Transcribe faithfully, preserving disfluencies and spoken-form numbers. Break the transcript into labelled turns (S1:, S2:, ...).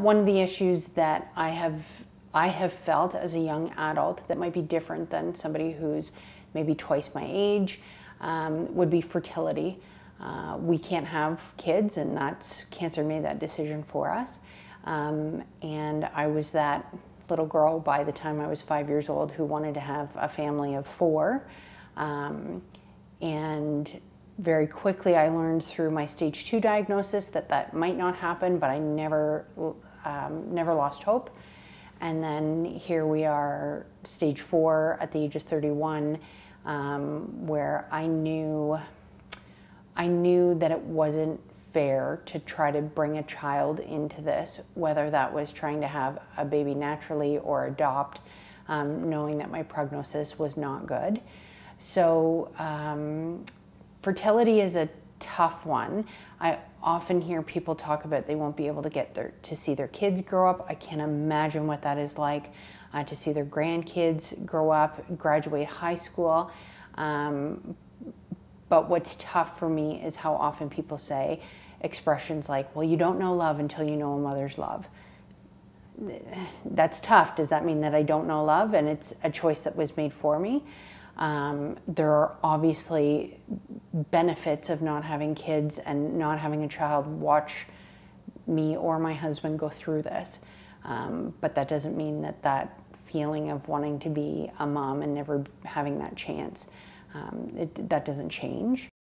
S1: One of the issues that I have I have felt as a young adult that might be different than somebody who's maybe twice my age um, would be fertility. Uh, we can't have kids, and that's cancer made that decision for us. Um, and I was that little girl by the time I was five years old who wanted to have a family of four. Um, and very quickly I learned through my stage two diagnosis that that might not happen, but I never, um, never lost hope. And then here we are, stage four at the age of thirty-one, um, where I knew, I knew that it wasn't fair to try to bring a child into this, whether that was trying to have a baby naturally or adopt, um, knowing that my prognosis was not good. So um, fertility is a tough one. I often hear people talk about they won't be able to get their, to see their kids grow up. I can't imagine what that is like, uh, to see their grandkids grow up, graduate high school. Um, But what's tough for me is how often people say expressions like, well, you don't know love until you know a mother's love. That's tough. Does that mean that I don't know love and it's a choice that was made for me? Um, there are obviously benefits of not having kids and not having a child watch me or my husband go through this. Um, but that doesn't mean that that feeling of wanting to be a mom and never having that chance, um, it, that doesn't change.